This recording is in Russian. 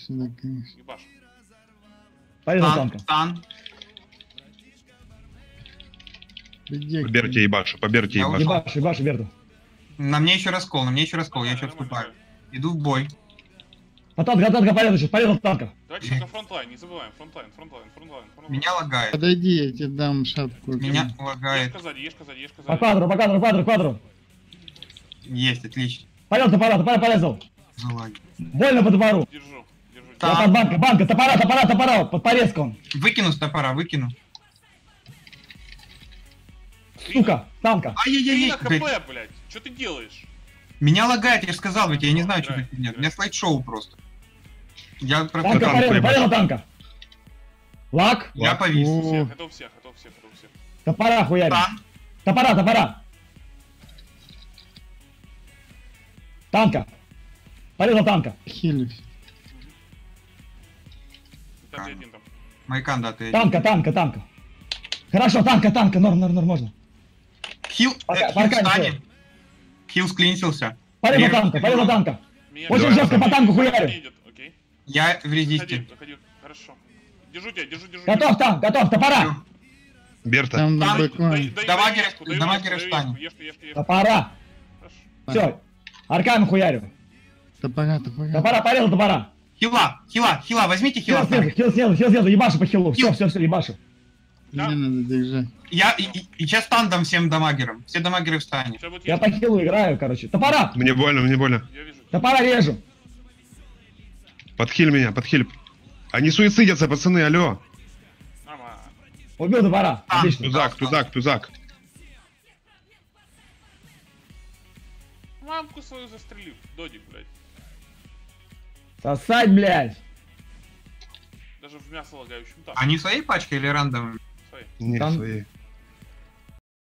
сюда, конечно. Ебаш. Порезал танка. Стан. Иди, Поберите ебашу, поберите Я ебашу. Ебашь, ебашь, Берту. На мне еще раскол, на мне еще раскол, я еще Нормально, отступаю. нормально. Иду в бой. А танка порезал сейчас, порезал танка. Давайте только фронтлайн, не забываем. Фронтлайн. Меня лагает. Подойди, я тебе дам шапку. Меня Ешь лагает. сзади. По квадру. Есть, отлично. Порезал топора, порезал. Залаги. Больно по топору. Держу. Так. Я под банка, топора, под порезку он. Выкину с топора, выкину. Сука, танка. Ты Ай-яй-яй, на блядь. ХП, блядь. Что ты делаешь? Меня лагает, я же сказал ведь, я не знаю, что Играй, тут нет. У играй. меня слайд-шоу просто. Я Танка просто... танк порезал, ебашь. порезал танка. Лак, Я повис. О, Это у всех. топора хуярим. Стан. Топора. Танка. Порезал танка. хилюсь. Там ты один там. Майкан, да, ты... Танка. Хорошо, танка, норм, можно. Хил, Пока хил не встань. стоит. Хил склинсился. Порезал танка. Меня Очень кто-то жестко по танку хуярю. не идет, окей. Я в резисте. Заходи. Хорошо. Держу тебя. Готов танк, топора. Берта. Там на Там- балконе. Дамагеры встань. Ешь. Топора. Хорошо. Все. Арками хуярю. Топора. Топора, порезал топора. Хила, возьмите хила. Хил снизу, ебашу по хилу. Все, ебашу. Мне надо держать. Я и сейчас стан дам всем дамагерам. Все дамагеры встань. Сейчас будет Я есть. по хилу играю, короче. Топора. Мне больно. Я вижу. Топора режу. Подхиль меня. Они суицидятся, пацаны, алло. Нормально. Убил топора. Танк. Отлично. Тузак. Мамку свою застрелил. Додик, блядь. Сосать, блядь. Даже в мясо лагающем. Так, Они своей пачкой или рандомом? свои. Не, Там- свои.